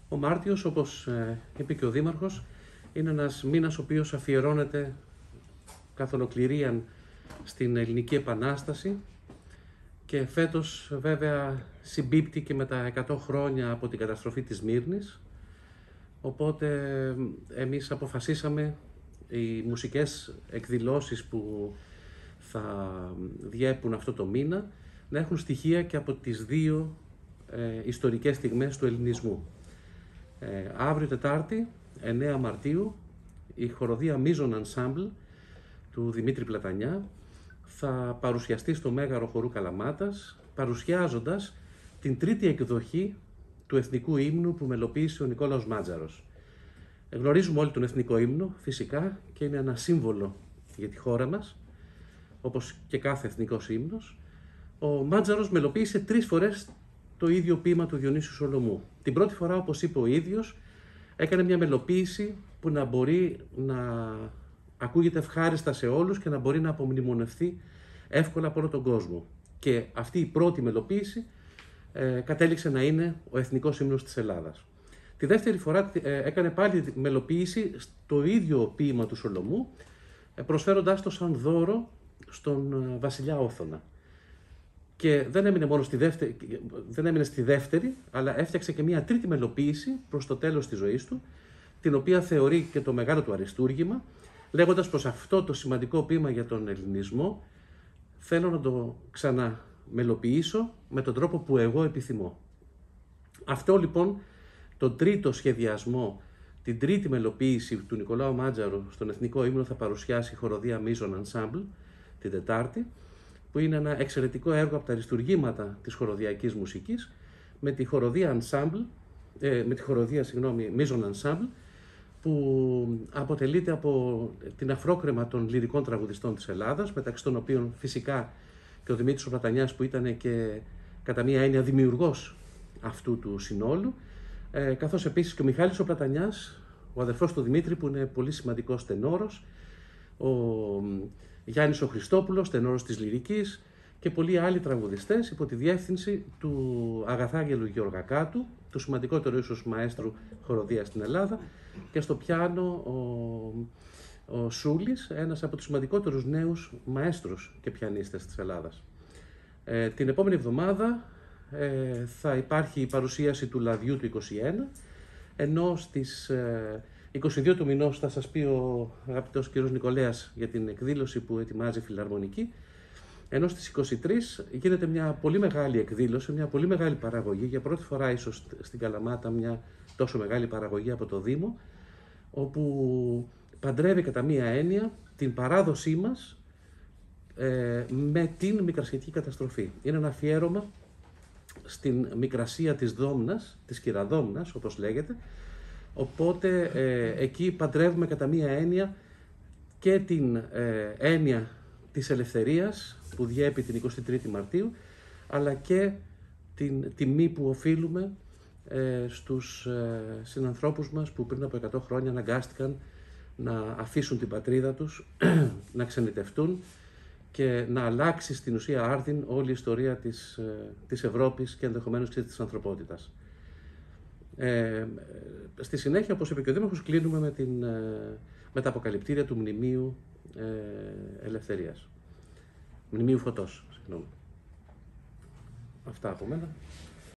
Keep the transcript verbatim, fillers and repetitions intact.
Ο Μάρτιος, όπως είπε και ο Δήμαρχος, είναι ένας μήνας ο οποίος αφιερώνεται καθ' ολοκληρίαν στην Ελληνική Επανάσταση και φέτος βέβαια συμπίπτει και με τα εκατό χρόνια από την καταστροφή της Σμύρνης. Οπότε εμείς αποφασίσαμε οι μουσικές εκδηλώσεις που θα διέπουν αυτό το μήνα να έχουν στοιχεία και από τις δύο ε, ιστορικές στιγμές του ελληνισμού. Ε, αύριο Τετάρτη, εννέα Μαρτίου, η χοροδία Μίζων Ensemble του Δημήτρη Πλατανιά θα παρουσιαστεί στο Μέγαρο Χορού Καλαμάτας, παρουσιάζοντας την τρίτη εκδοχή του εθνικού ύμνου που μελοποίησε ο Νικόλαος Μάτζαρος. Γνωρίζουμε όλοι τον εθνικό ύμνο, φυσικά, και είναι ένα σύμβολο για τη χώρα μας, όπως και κάθε εθνικός ύμνος. Ο Μάτζαρος μελοποίησε τρεις φορές το ίδιο ποίημα του Διονύσιου Σολομού. Την πρώτη φορά, όπως είπε ο ίδιος, έκανε μια μελοποίηση που να μπορεί να ακούγεται ευχάριστα σε όλους και να μπορεί να απομνημονευθεί εύκολα από όλο τον κόσμο. Και αυτή η πρώτη μελοποίηση ε, κατέληξε να είναι ο εθνικός ύμνος της Ελλάδας. Τη δεύτερη φορά ε, έκανε πάλι μελοποίηση στο ίδιο ποίημα του Σολομού, ε, προσφέροντάς το σαν δώρο στον ε, βασιλιά Όθωνα. Και δεν έμεινε μόνο στη δεύτερη, δεν έμεινε στη δεύτερη, αλλά έφτιαξε και μια τρίτη μελοποίηση προς το τέλος της ζωής του, την οποία θεωρεί και το μεγάλο του αριστούργημα, λέγοντας πως αυτό το σημαντικό ποίημα για τον ελληνισμό θέλω να το ξαναμελοποιήσω με τον τρόπο που εγώ επιθυμώ. Αυτό λοιπόν, τον τρίτο σχεδιασμό, την τρίτη μελοποίηση του Νικολάου Μάτζαρου στον εθνικό ύμνο θα παρουσιάσει η χοροδία Μίζων Ensemble την Τετάρτη, που είναι ένα εξαιρετικό έργο από τα αριστουργήματα της χοροδιακής μουσικής, με τη χοροδία Ensemble, ε, με τη χοροδία, συγγνώμη, Μίζων Ensemble, που αποτελείται από την αφρόκρεμα των λυρικών τραγουδιστών της Ελλάδας, μεταξύ των οποίων φυσικά και ο Δημήτρης ο Πλατανιάς, που ήταν και κατά μία έννοια δημιουργός αυτού του συνόλου, ε, καθώς επίσης και ο Μιχάλης ο Πλατανιάς, ο αδερφός του Δημήτρη, που είναι πολύ σημαντικός τενόρος, ο Γιάννης ο Χριστόπουλος, τενόρος της λυρικής, και πολλοί άλλοι τραγουδιστές υπό τη διεύθυνση του Αγαθάγγελου Γεωργακάτου, του σημαντικότερου ίσως μαέστρου χοροδίας στην Ελλάδα, και στο πιάνο ο, ο Σούλης, ένας από τους σημαντικότερους νέους μαέστρους και πιανίστες της Ελλάδας. Ε, την επόμενη εβδομάδα ε, θα υπάρχει η παρουσίαση του Λαδιού του είκοσι ένα, ενώ στις ε, είκοσι δύο του μηνός θα σας πει ο αγαπητός κ. Νικολέας για την εκδήλωση που ετοιμάζει η Φιλαρμονική, ενώ στις είκοσι τρεις γίνεται μια πολύ μεγάλη εκδήλωση, μια πολύ μεγάλη παραγωγή, για πρώτη φορά ίσως στην Καλαμάτα μια τόσο μεγάλη παραγωγή από το Δήμο, όπου παντρεύει κατά μία έννοια την παράδοσή μας ε, με την μικρασιατική καταστροφή. Είναι ένα αφιέρωμα στην μικρασία της Δόμνας, της Κυραδόμνας όπως λέγεται, οπότε ε, εκεί παντρεύουμε κατά μία έννοια και την ε, έννοια της ελευθερίας που διέπει την εικοστή τρίτη Μαρτίου, αλλά και την τιμή που οφείλουμε ε, στους ε, συνανθρώπους μας που πριν από εκατό χρόνια αναγκάστηκαν να αφήσουν την πατρίδα τους, να ξενιτευτούν και να αλλάξει στην ουσία άρδιν όλη η ιστορία της, ε, της Ευρώπης και ενδεχομένως και της ανθρωπότητας. Ε, στη συνέχεια, όπως είπε και ο Δήμαρχος, κλείνουμε με, την, ε, με τα αποκαλυπτήρια του Μνημείου ε, Ελευθερίας. Μνημείου Φωτός, συγγνώμη. Αυτά από μένα.